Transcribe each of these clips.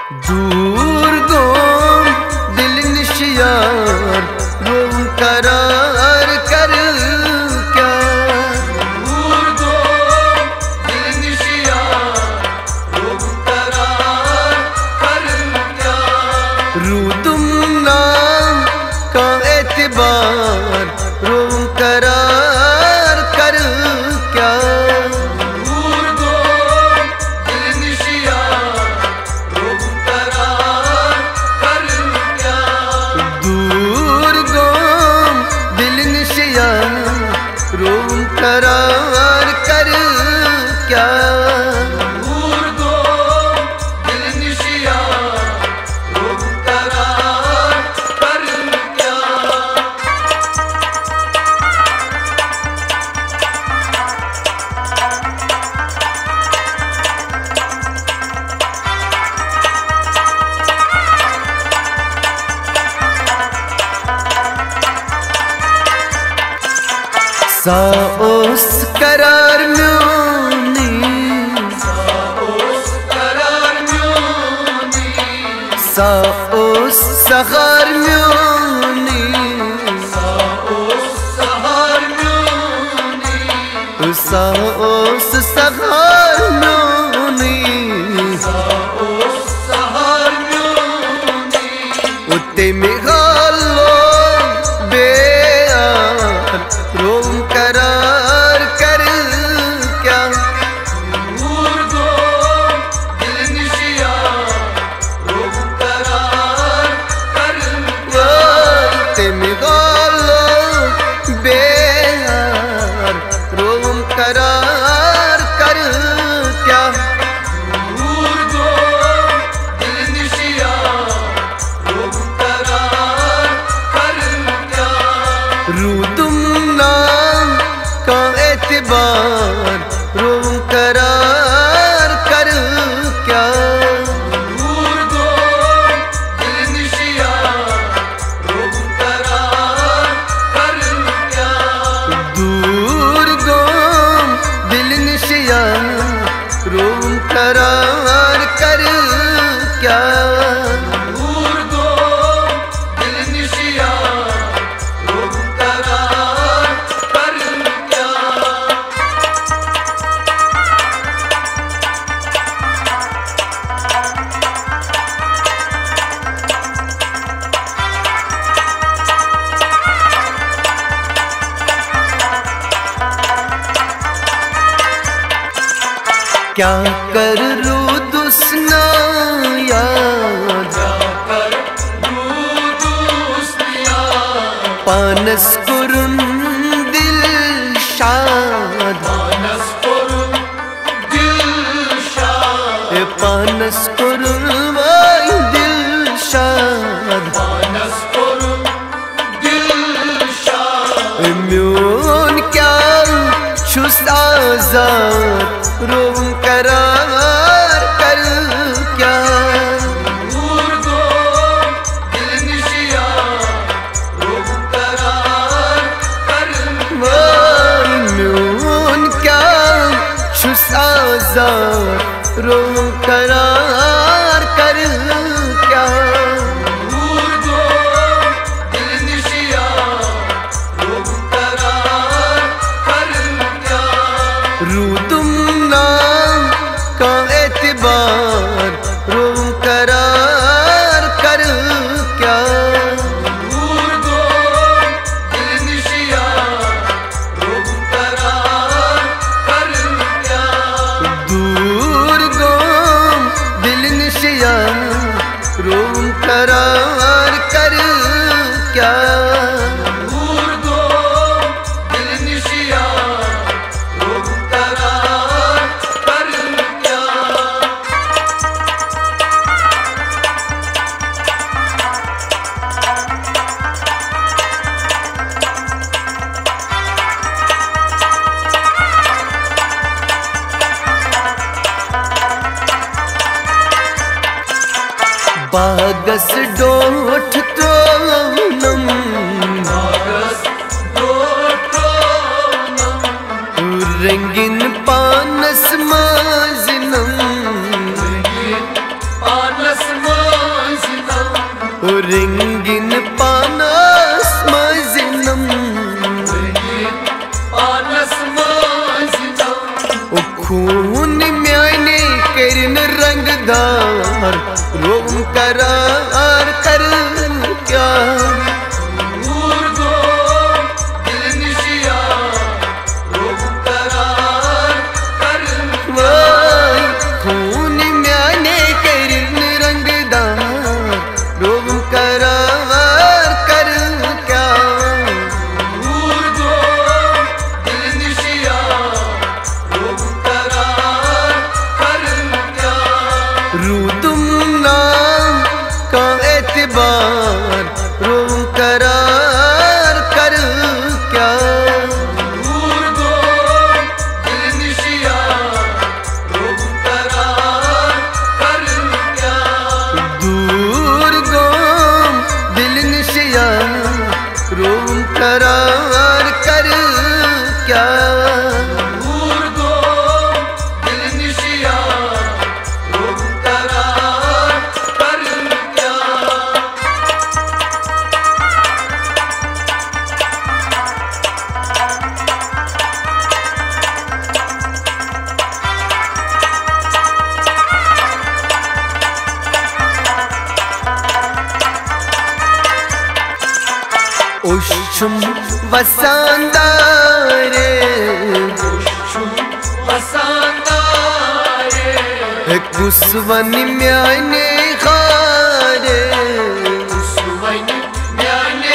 दूर गोम दिल निशियार रोम करार कर क्या। दूर गोम दिल निशियार रोम करार कर क्या। रूदुम नाम का एतबार रोम करार कर क्या। रोम करार कर क्या। दूर गोम दिल निशियार रोम करार कर क्या। साओस करार म्योनी, साओस करार म्योनी, साओस सहार म्योनी, साओस सहार म्योनी, साओस सहार म्योनी, साओस सहार म्योनी। उत्ते मेघालो रोम करार कर क्या। दूर गोम दिल निशियार रोम करार कर क्या। तेम गालो बेयार रोम करार कर क्या। दूर गोम दिल निशियार रोम करार कर क्या। रूदुम नाम का एतबार रोम करार कर क्या। दूर गोम दिल निशियार रोम करार कर क्या। दूर गोम दिल निशियार रोम करार कर क्या। दूर गोम दिल निशियार रोम करार कर क्या। क्या कर रूदुस्ना याद जाकर दूसनिया पानस कुरुन दिल शाद। मानस करुण दिल शाद, पानस कुरुन वाई दिल शाद। मानस करुण दिल शाद। म्योन क्या शुस आजाद रोम करार कर क्या। दूर गोम दिल निशियार रोम करार कर म्योन क्या शुस आजाद रोम करार कर क्या। दूर गोम दिल निशियार रोम करार कर क्या। रूदुम नाम का एतबार रोम करार कर क्या। दूर गोम दिल निशियार रोम करार कर क्या। दूर गोम दिल निशियार रोम करार कर क्या। दूर गोम दिल निशियार रोम करार कर क्या। बागस डोठ तो नम बागस डोठ नम, रंगीन पानस माजनम। पानस रंगीन पानस मजिनम पानस मजिनम खून म्याने करन रंगदार रोम करार कर क्या दूर गो दिल निशिया रोम करार कर वाई खून म्याने करन रंगदार रोम करार कर क्या दूर गो दिल निशिया रोम करार कर क्या रूदुम नाम का एतबार रोम करार कर क्या दूर गो दिल निशिया रोम करार कर क्या दूर गोम दिल निशिया रोम करार कर क्या दूर गो दिल निशिया रोम करार कर क्या उष्म वसांदारे वसांदारे कुसवन म्याने खारे सुमन म्याने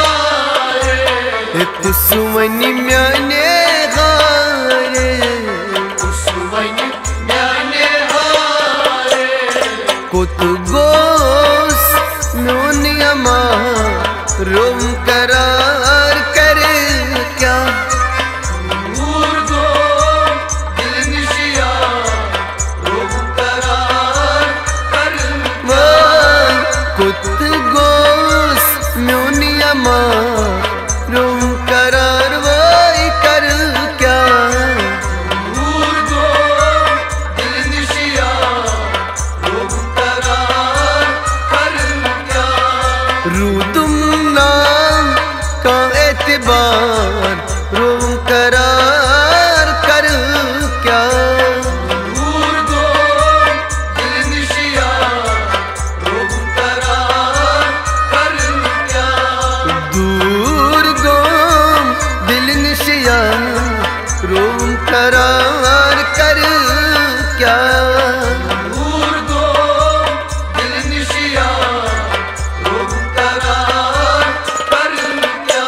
हारे कुसवन म्याने खारे सुमन म्याने हारे कुत गोस म्योनियमा रोम करार कर क्या दूर गो दिल निशिया रोम करार कर वाई कुत गोस म्योनियमा रोम करार वाई कर क्या दूर गो दिल निशिया रोम करार कर क्या रूदुम नाम का एतबार रोम करार कर क्या दूर गो दिल निशिया रोम करार कर क्या दूर गोम दिल निशिया रोम करार कर क्या दूर गो दिल निशिया रोम करार कर क्या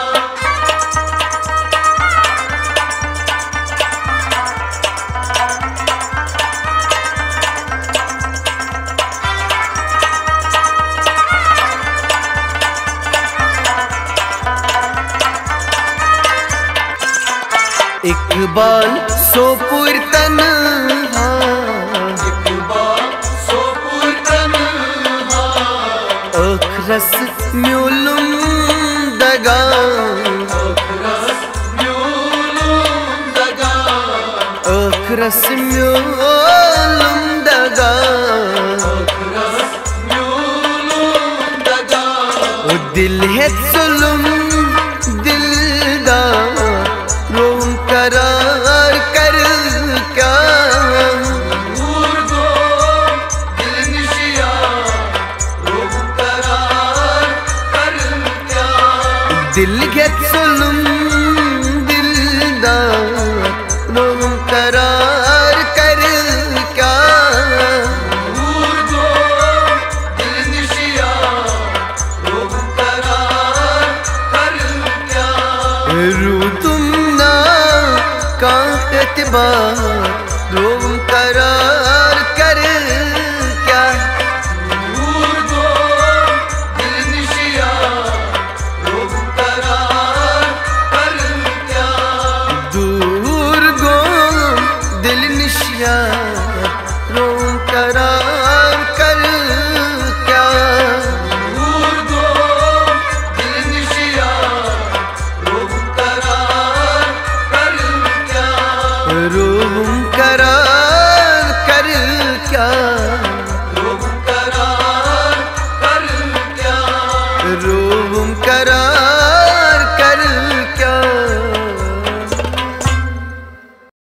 इकबाल सोपुर तन्हा सोपुर तन्हा अखरस म्यूलुम दगा रस म्यूलुम दगा अखरस म्यूलुम दगा रस म्यूलुम दगा ओ दिल है जुल्म दिलदार रोम करार कर क्या दूर गो दिल निशिया रोम करार कर क्या दिल है जुल्म दिलदार रोम करार कर क्या दूर गो दिल निशिया रोम करार कर क्या रूदुम ना का एतबार रोम करार कर क्या दूर गो दिल निशिया रोम करार कर क्या दूर गोम दिल निशिया रोम करार कर क्या दूर गो दिल निशिया रोम करार कर क्या रोम करार कर क्या रोम करार कर रूम करार